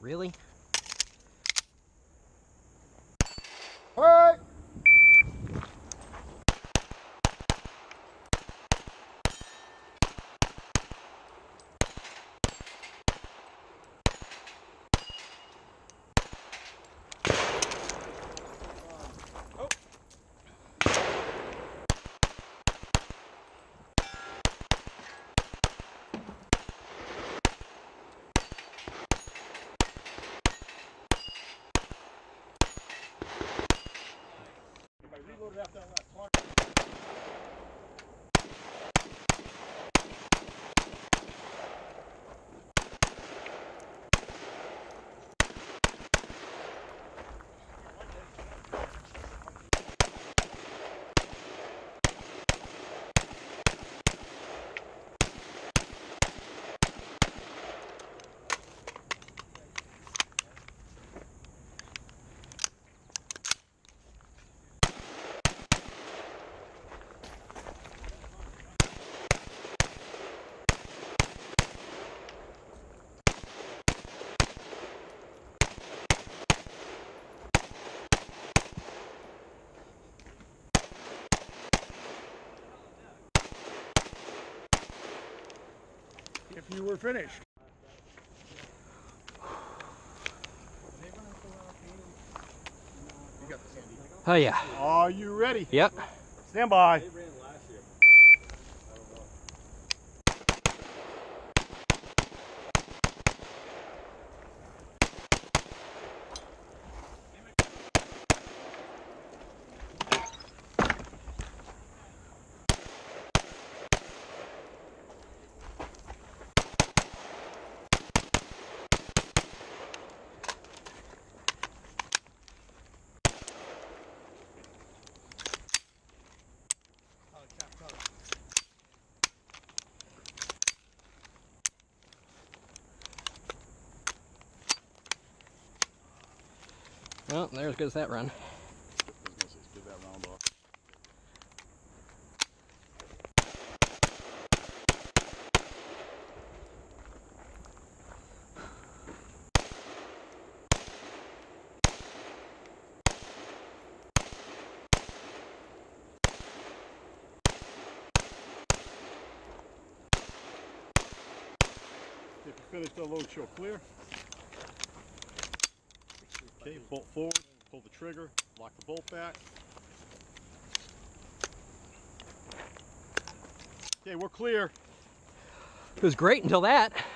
Really? Hey! After that last part. If you were finished. You got this, Andy. Oh yeah. Are you ready? Yep. Stand by. Well, there goes that run. Give that round off. If you finish the load, show clear. Okay, bolt forward, pull the trigger, lock the bolt back. Okay, we're clear. It was great until that.